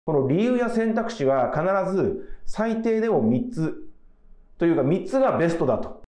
この理由や選択肢は必ず最低でも3つというか3つがベストだと。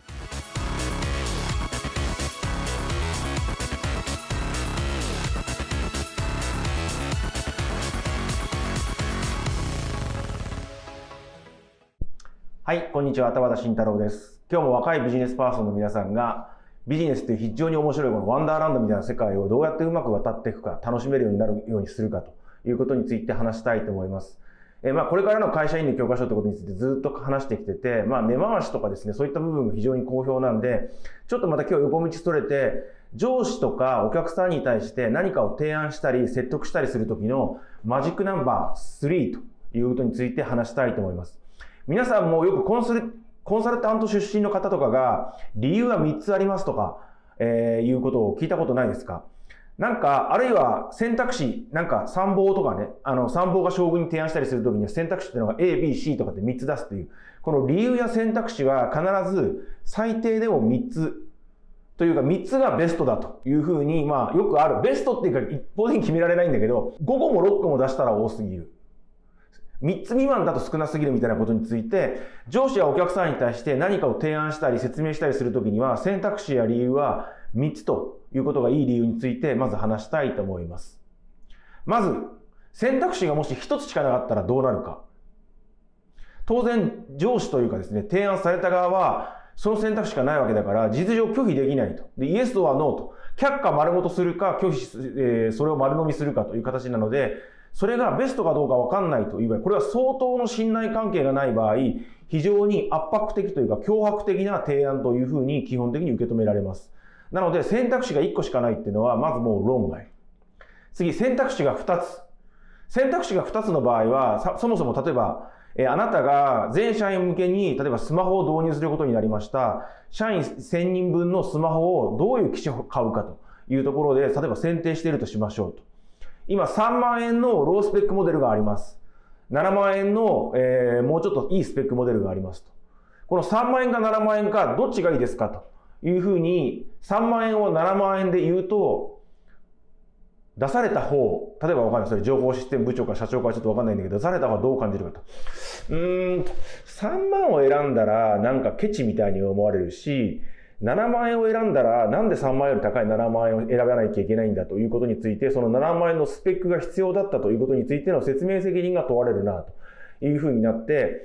はい、こんにちは、田畑慎太郎です。今日も若いビジネスパーソンの皆さんがビジネスという非常に面白いこのワンダーランドみたいな世界をどうやってうまく渡っていくか、楽しめるようになるようにするかということについて話したいと思います。これからの会社員の教科書ということについてずっと話してきてて、根回しとかですね、そういった部分が非常に好評なんで、ちょっとまた今日横道それて、上司とかお客さんに対して何かを提案したり説得したりするときのマジックナンバー3ということについて話したいと思います。皆さんもよくコンサルタント出身の方とかが理由は3つありますとか、いうことを聞いたことないですか？あるいは選択肢、参謀とかね、参謀が将軍に提案したりするときには選択肢っていうのが A、B、C とかって3つ出すっていう、この理由や選択肢は必ず最低でも3つというか3つがベストだというふうに、よくある。ベストっていうか一方的に決められないんだけど、5個も6個も出したら多すぎる。3つ未満だと少なすぎるみたいなことについて、上司やお客さんに対して何かを提案したり説明したりするときには、選択肢や理由は3つということがいい理由についてまず話したいと思います。まず、選択肢がもし1つしかなかったらどうなるか。当然、上司というかですね、提案された側は、その選択肢しかないわけだから、事実上拒否できないと。で、イエスとはノーと。却下丸ごとするか、拒否、それを丸飲みするかという形なので、それがベストかどうかわかんないという場合、これは相当の信頼関係がない場合、非常に圧迫的というか脅迫的な提案というふうに基本的に受け止められます。なので選択肢が1個しかないっていうのは、まずもう論外。次、選択肢が2つ。選択肢が2つの場合は、そもそも例えば、あなたが全社員向けに、例えばスマホを導入することになりました。社員1000人分のスマホをどういう機種を買うかというところで、例えば選定しているとしましょうと。今3万円のロースペックモデルがあります。7万円の、もうちょっといいスペックモデルがありますと。この3万円か7万円かどっちがいいですかというふうに3万円を7万円で言うと、出された方、例えばわかんない。それ情報システム部長か社長かちょっとわかんないんだけど、出された方はどう感じるかと。3万を選んだらケチみたいに思われるし、7万円を選んだらなんで3万円より高い7万円を選ばなきゃいけないんだということについて、その7万円のスペックが必要だったということについての説明責任が問われるなというふうになって、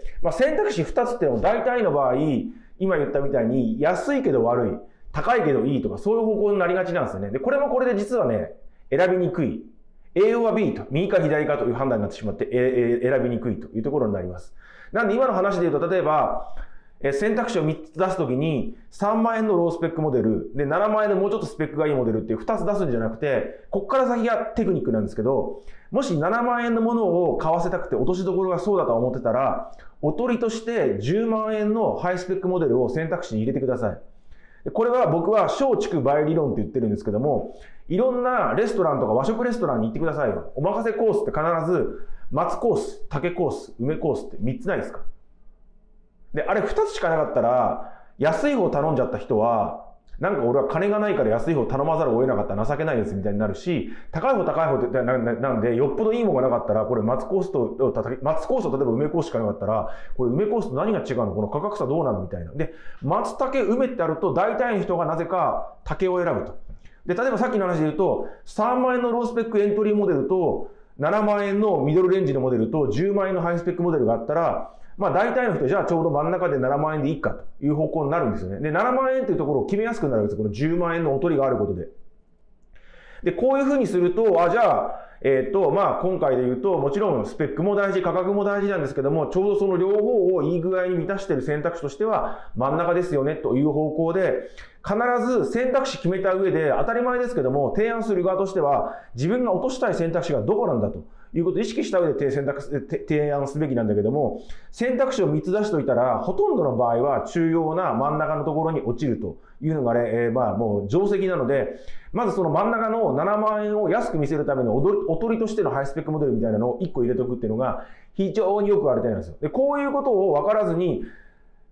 選択肢2つっていうのは大体の場合、今言ったみたいに安いけど悪い、高いけどいいとかそういう方向になりがちなんですよね。で、これもこれで実はね、選びにくい。A は B と、右か左かという判断になってしまって、選びにくいというところになります。なんで今の話で言うと、例えば、選択肢を3つ出すときに3万円のロースペックモデルで7万円でもうちょっとスペックがいいモデルっていう2つ出すんじゃなくて、こっから先がテクニックなんですけど、もし7万円のものを買わせたくて落としどころがそうだと思ってたら、おとりとして10万円のハイスペックモデルを選択肢に入れてください。これは僕は小畜梅理論って言ってるんですけども、いろんなレストランとか和食レストランに行ってくださいよ。お任せコースって必ず松コース、竹コース、梅コースって3つないですか？で、あれ2つしかなかったら、安い方頼んじゃった人は、俺は金がないから安い方頼まざるを得なかったら情けないですみたいになるし、高い方ってなんで、よっぽどいいものがなかったら、これ松コースと例えば梅コースしかなかったら、これ梅コースと何が違うの？この価格差どうなのみたいな。で、松竹梅ってあると、大体の人がなぜか竹を選ぶと。で、例えばさっきの話で言うと、3万円のロースペックエントリーモデルと、7万円のミドルレンジのモデルと、10万円のハイスペックモデルがあったら、大体の人、じゃあちょうど真ん中で7万円でいいかという方向になるんですよね。で、7万円っていうところを決めやすくなるんですよ。この10万円のおとりがあることで。で、こういうふうにすると、じゃあ、今回で言うと、もちろんスペックも大事、価格も大事なんですけども、ちょうどその両方をいい具合に満たしている選択肢としては、真ん中ですよね、という方向で、必ず選択肢決めた上で、当たり前ですけども、提案する側としては、自分が落としたい選択肢がどこなんだということを意識した上で提案すべきなんだけども、選択肢を3つ出しておいたら、ほとんどの場合は重要な真ん中のところに落ちるというのがね、もう定石なので、まずその真ん中の7万円を安く見せるためのおとりとしてのハイスペックモデルみたいなのを1個入れておくっていうのが非常によくある点なんですよ。で、こういうことを分からずに、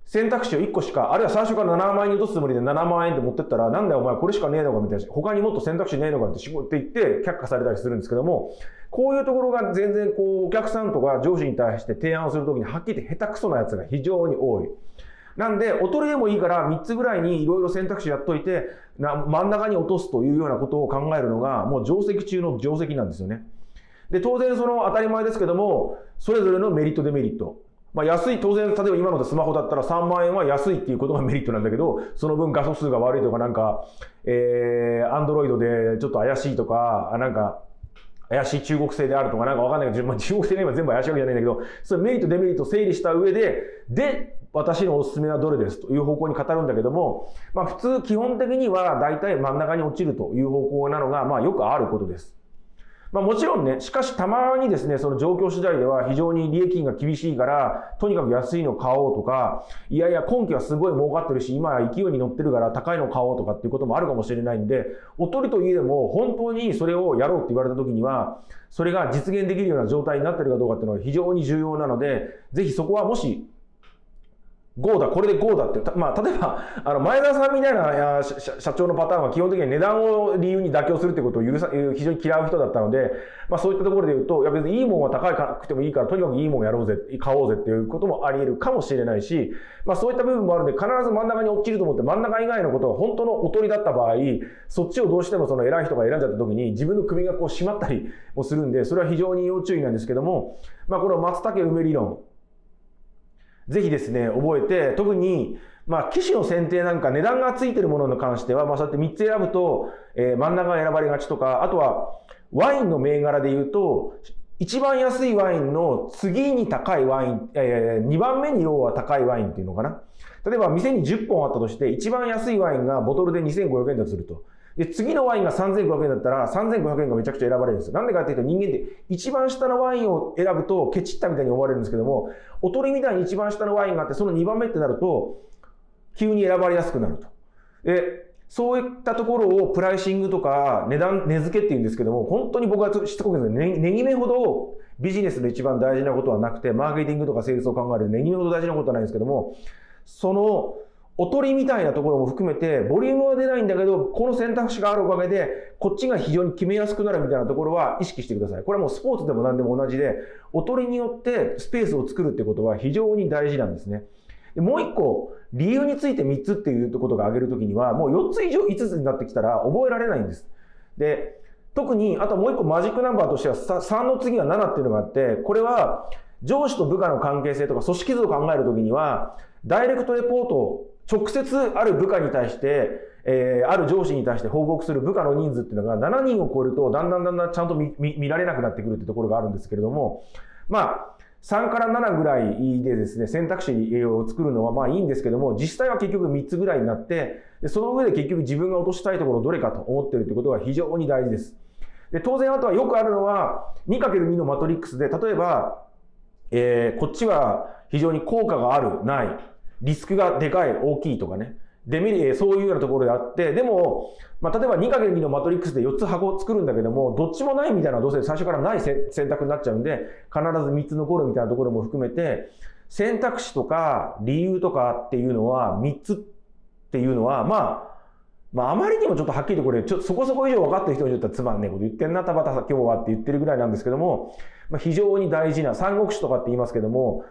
選択肢を1個しか、あるいは最初から7万円に落とすつもりで7万円って持ってったら、なんだよお前これしかねえのかみたいな、他にもっと選択肢ねえのかって言って却下されたりするんですけども、こういうところが全然こうお客さんとか上司に対して提案をするときにはっきり言って下手くそなやつが非常に多い。なんで、おとりでもいいから3つぐらいにいろいろ選択肢やっといて、真ん中に落とすというようなことを考えるのが、もう定石中の定石なんですよね。で、当然その当たり前ですけども、それぞれのメリットデメリット。安い、当然、例えば今のでスマホだったら3万円は安いっていうことがメリットなんだけど、その分画素数が悪いとか、なんか、アンドロイドでちょっと怪しいとか、なんか、怪しい中国製であるとか、なんかわかんないけど、中国製が今全部怪しいわけじゃないんだけど、そのメリット、デメリットを整理した上で、私のおすすめはどれですという方向に語るんだけども、普通、基本的には大体真ん中に落ちるという方向なのが、よくあることです。もちろんね、しかしたまにですね、その状況次第では非常に利益が厳しいから、とにかく安いの買おうとか、いやいや今期はすごい儲かってるし、今は勢いに乗ってるから高いの買おうとかっていうこともあるかもしれないんで、おとりといえども本当にそれをやろうって言われた時には、それが実現できるような状態になってるかどうかっていうのが非常に重要なので、ぜひそこはもし、GO だ、これで GO だって、例えば、前澤さんみたいな社長のパターンは基本的に値段を理由に妥協するってことを非常に嫌う人だったので、そういったところで言うと、いや別にいいもんは高くてもいいから、とにかくいいもんやろうぜ、買おうぜっていうこともあり得るかもしれないし、そういった部分もあるので、必ず真ん中に落ちると思って、真ん中以外のことが本当のおとりだった場合、そっちをどうしてもその偉い人が選んじゃった時に、自分の首がこう締まったりもするんで、それは非常に要注意なんですけども、この松茸梅理論、ぜひですね、覚えて、特に、機種の選定なんか値段がついてるものに関しては、そうやって3つ選ぶと、真ん中が選ばれがちとか、あとは、ワインの銘柄で言うと、一番安いワインの次に高いワイン、2番目に要は高いワインっていうのかな。例えば店に10本あったとして、一番安いワインがボトルで2500円だとすると。で、次のワインが3500円だったら、3500円がめちゃくちゃ選ばれるんですよ。なんでかっていうと、人間って一番下のワインを選ぶとケチったみたいに思われるんですけども、おとりみたいに一番下のワインがあって、その2番目ってなると、急に選ばれやすくなると。で、そういったところをプライシングとか値付けって言うんですけども、本当に僕はしつこく言うんですけど、値決めほどビジネスで一番大事なことはなくて、マーケティングとかセールスを考える値決めほど大事なことはないんですけども、そのおとりみたいなところも含めて、ボリュームは出ないんだけど、この選択肢があるおかげで、こっちが非常に決めやすくなるみたいなところは意識してください。これはもうスポーツでも何でも同じで、おとりによってスペースを作るってことは非常に大事なんですね。でもう一個、理由について3つっていうことが挙げるときには、もう4つ以上5つになってきたら覚えられないんです。で、特に、あともう一個マジックナンバーとしては3の次は7っていうのがあって、これは上司と部下の関係性とか組織図を考えるときには、ダイレクトレポートを直接ある部下に対して、ある上司に対して報告する部下の人数っていうのが7人を超えるとだんだんちゃんと見られなくなってくるってところがあるんですけれども、3から7ぐらいでですね、選択肢を作るのはいいんですけども、実際は結局3つぐらいになって、その上で結局自分が落としたいところどれかと思っているということが非常に大事です。で、当然あとはよくあるのは 2×2 のマトリックスで、例えば、こっちは非常に効果がある、ない、リスクがでかい、大きいとかね。そういうようなところであって、でも、例えば 2×2 のマトリックスで4つ箱を作るんだけども、どっちもないみたいなのはどうせ最初からない選択になっちゃうんで、必ず3つ残るみたいなところも含めて、選択肢とか理由とかっていうのは、3つっていうのは、あまりにもちょっとはっきりとこれ、そこそこ以上分かってる人にとってはつまんねえこと言ってんな、田畑さん今日はって言ってるぐらいなんですけども、非常に大事な、三国志とかって言いますけども、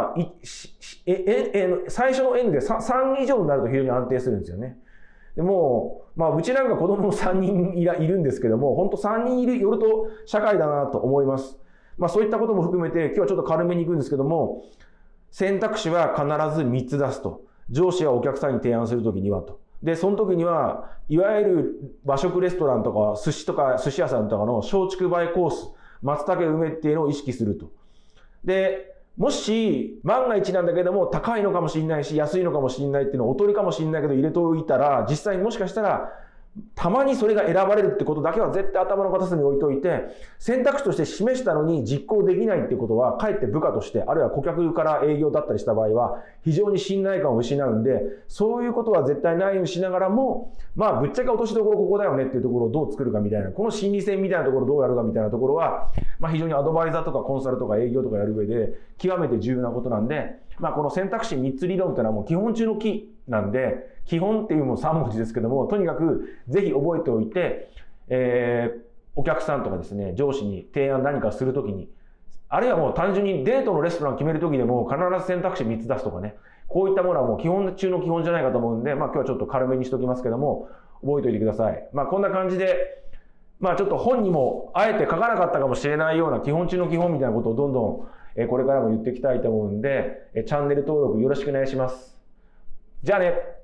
最初の N で 3以上になると非常に安定するんですよね。でもうちなんか子供も3人いるんですけども、本当3人よると社会だなと思います。そういったことも含めて、今日はちょっと軽めに行くんですけども、選択肢は必ず3つ出すと。上司はお客さんに提案するときにはと。で、その時には、いわゆる和食レストランとか寿司屋さんとかの松竹梅コース、松茸梅っていうのを意識すると。で、もし万が一なんだけども高いのかもしれないし安いのかもしれないっていうのをおとりかもしれないけど入れておいたら、実際にもしかしたらたまにそれが選ばれるってことだけは絶対頭の片隅に置いといて、選択肢として示したのに実行できないってことは、かえって部下として、あるいは顧客から営業だったりした場合は、非常に信頼感を失うんで、そういうことは絶対ないようにしながらも、ぶっちゃけ落としどころここだよねっていうところをどう作るかみたいな、この心理戦みたいなところをどうやるかみたいなところは、非常にアドバイザーとかコンサルとか営業とかやる上で、極めて重要なことなんで、この選択肢3つ理論っていうのはもう基本中の基なんで、基本っていうも3文字ですけども、とにかくぜひ覚えておいて、お客さんとかですね、上司に提案何かするときに、あるいはもう単純にデートのレストラン決めるときでも必ず選択肢3つ出すとかね、こういったものはもう基本中の基本じゃないかと思うんで、今日はちょっと軽めにしておきますけども、覚えておいてください。こんな感じで、ちょっと本にもあえて書かなかったかもしれないような基本中の基本みたいなことをどんどんこれからも言っていきたいと思うんで、チャンネル登録よろしくお願いします。じゃあね。